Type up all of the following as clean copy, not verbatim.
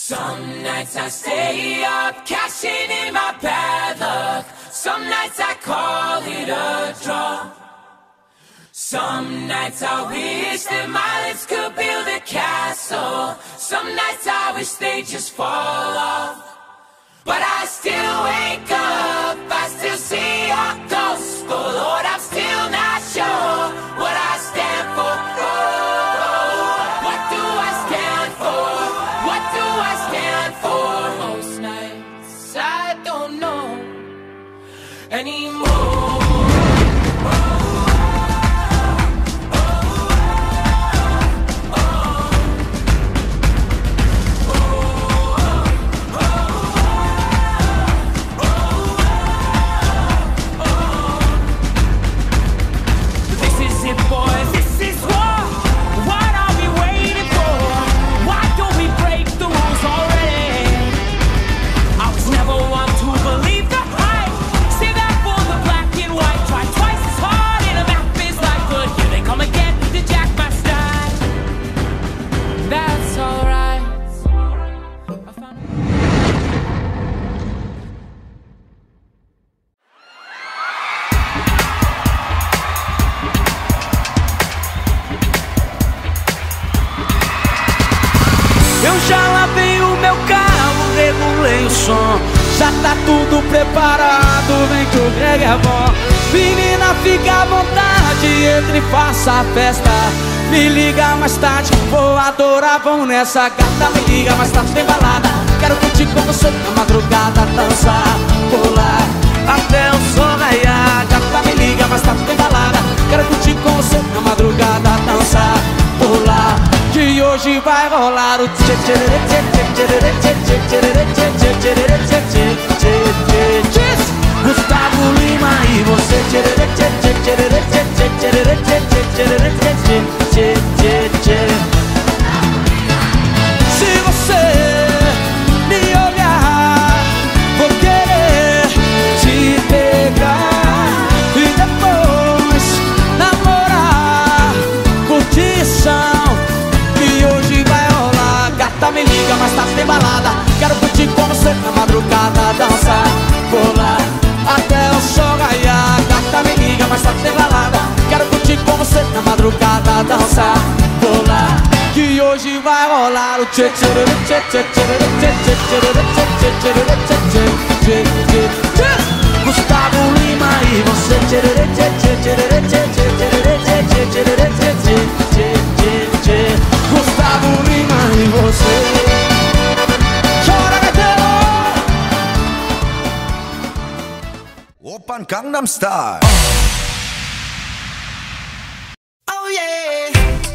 Some nights I stay up, cashing in my bad luck. Some nights I call it a draw. Some nights I wish that my lips could build a castle. Some nights I wish they just fall off. But I still wake up, I still see your ghost. Oh Lord, I'm still not sure what I stand for. Oh, what do I stand for? What do I stand for? Most nights I don't know anymore. Eu já lavei o meu carro, regulei o som. Já tá tudo preparado, vem que o Greg é bom. Menina, fica à vontade, entre e faça a festa. Me liga mais tarde, vou adorar, vamos nessa. Gata, me liga mais tarde, tem balada. Quero curtir com você na madrugada, dançar, pular até o sol raiar. Gata, me liga mais tarde, tem balada. Quero curtir com você na madrugada, dançar, pular. Que hoje vai rolar o tchê tchê tchê tchê tchê tchê tchê tchê tchê tchê tchê. Gustavo Lima e você tchê tchê tchê tchê tchê tchê tchê tchê tchê tchê. Se você me olhar, vou querer te pegar e depois namorar, curtição. Me liga, mais tarde tem balada. Quero curtir com você na madrugada, dançar, pular até o sol raiar. Gata, me liga, mais tarde tem balada. Quero curtir com você na madrugada, dançar, pular. Que hoje vai rolar o tchê tchê tchê tchê tchê tchê tchê tchê tchê tchê. Gustavo Lima e você tchê tchê tchê tchê tchê tchê tchê tchê. Gustavo Lima e você. Chora, gaiteiro! Oppan Gangnam Style. Oh yeah.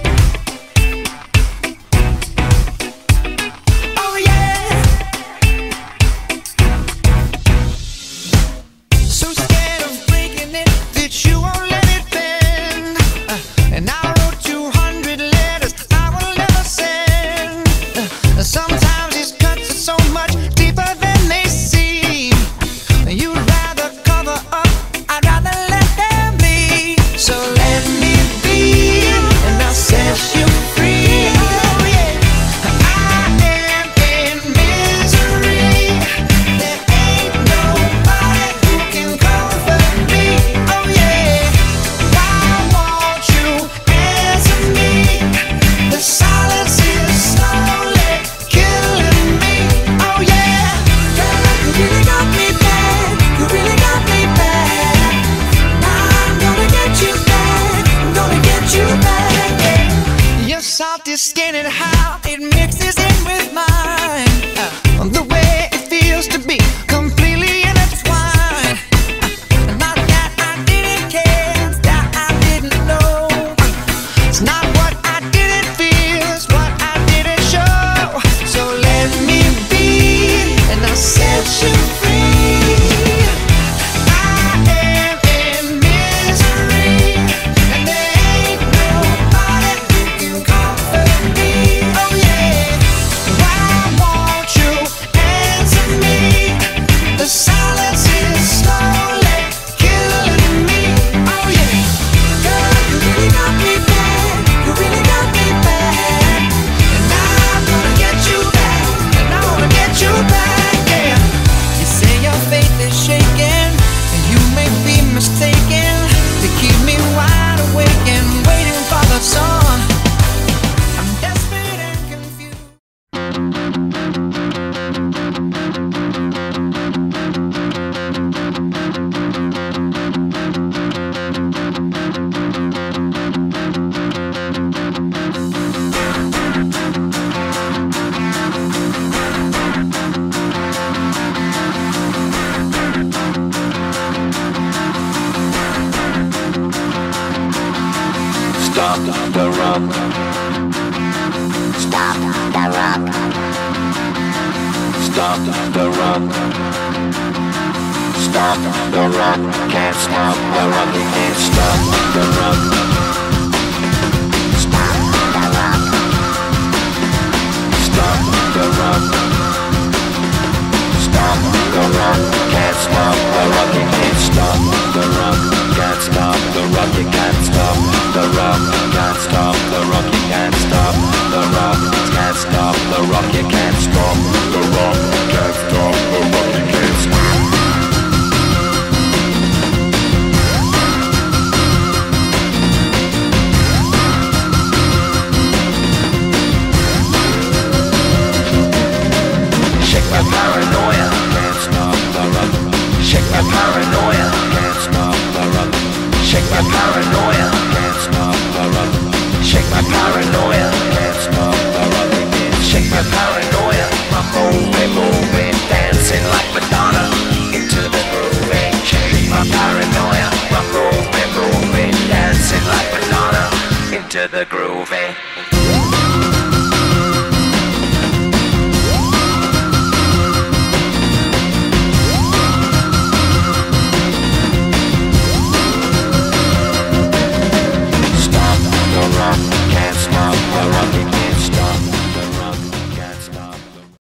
Oh yeah. So scared of breaking it that you won't let it bend. And I wrote 200 letters I will never send. Sometimes these cuts are so much deeper than they seem. You'd rather cover up, I'd rather let them Stop the rock. Stop the rock. Stop the rock. Stop the rock. Can't stop the rock. You can't stop the rock. Stop the rock. Stop the rock. Stop the rock. Can't stop the rock. You can't stop the rock. Can't stop the rock. You can't stop the rock. Can't stop the rock. You can't stop the rock. Can't stop the rock. You can't stop the rock. Can't stop the rock. You can't stop. Shake my paranoia. Can't stop the rock. Shake my paranoia. Can't stop the rock. Shake my paranoia. Can't stop the rock. Shake my paranoia. Can't stop the rock. Shake my paranoia. I'm moving, dancing like Madonna into the groove. Shake my paranoia. I'm moving, dancing like Madonna into the groove.